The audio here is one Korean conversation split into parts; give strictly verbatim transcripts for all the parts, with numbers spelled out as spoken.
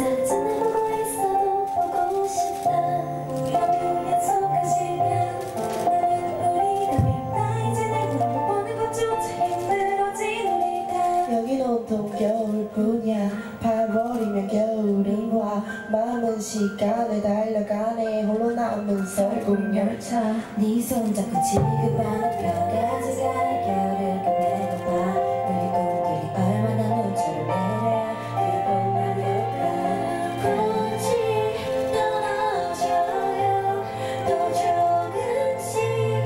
온통 겨울뿐이야. 팔월이면 겨울이 와. 마음은 시간을 달려가네. 홀로 남은 설국열차. 네 손잡고 지급하는 벼가지가 겨를 끝내려봐. 우리 꿈들이 얼마나 눈처럼 내려야 그리고 말려가. 꽃이 떨어져요. 또 조금씩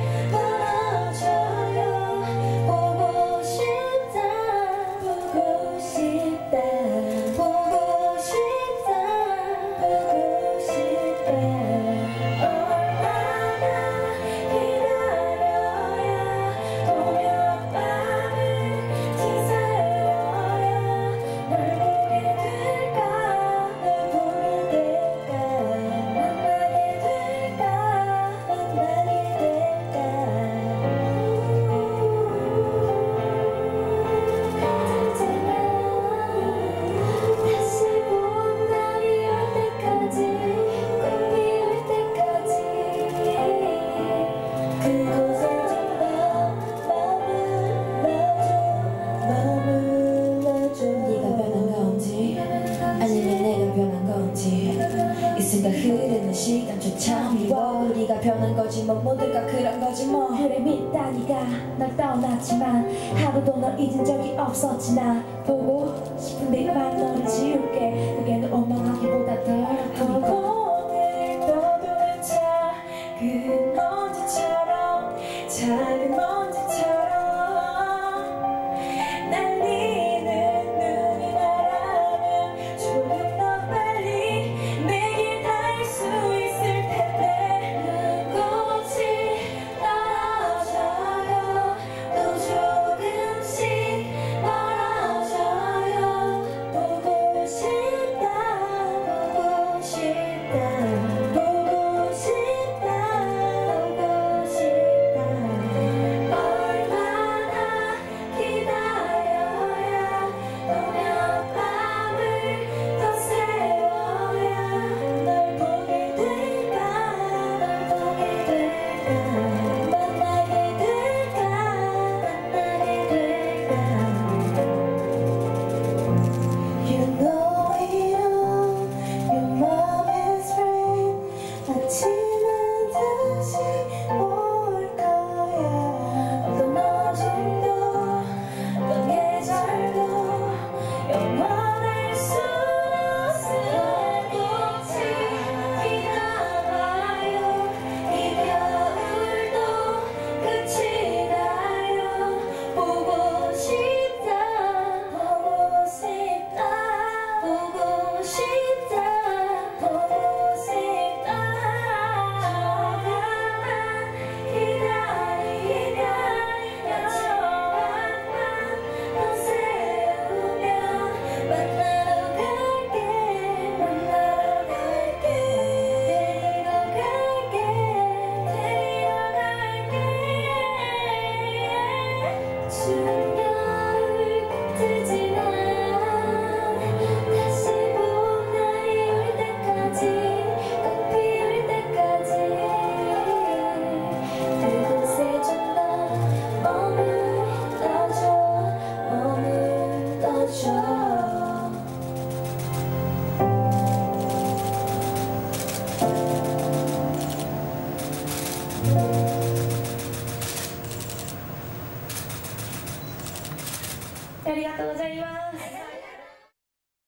멀어져요. 보고 싶다 보고 싶다 보고 싶다 보고 싶다. 얼마나 기다려야 오면 밤을 기다려야 널 보게 될까 널 보게 될까 만나게 될까 만나게 될까. 다시 본 날이 올 때까지 꿈이 올 때까지 그곳에 좀 더 머물러줘. 네가 변한 건지 아니면 내가 변한 건지 이 순간 흐르는 시간조차 미워. 우리가 변한 거지 뭐 모두가 그런 거지 뭐. 흐름이 있다니까 널 떠났지만 하루도 널 잊은 적이 없었지. 나 보고 싶은데 이만 너를 지울게. 그게 널 원망하기보다 덜 아프니까. 오늘 떠도는 작은 먼지처럼 작은 먼지처럼 날리는 눈이 나라면 조금 더 빨리 내게 닿을 수 있을 텐데. 꽃이 떨어져요. 또 조금씩 멀어져요. 보고 싶다 보고 싶다 보고 싶다 보고 싶다. 얼마나 기다려야 오면 밤을 더 세워야 널 보게 될까 널 보게 될까 만나게 될까 만나게 될까. You know it all. Your mom is right. 아침은 다시 올 거야. 또 너 좀 더 또 계절도 영원할 수 없을 꽃이 피나봐요. 이 겨울도 끝이 나요. 보고 싶다 보고 싶다 보고 싶다 보고 싶다. 조금만 기다리면 여친만만 더 세우면 만나러 갈게 만나러 갈게 데리러 갈게 데리러 갈게. 추운 겨울 들지만 다시 봄 날이 올 때까지 꽃 피울 때까지 그곳에 좀 더 머물러줘 머물러줘. ありがとうございます。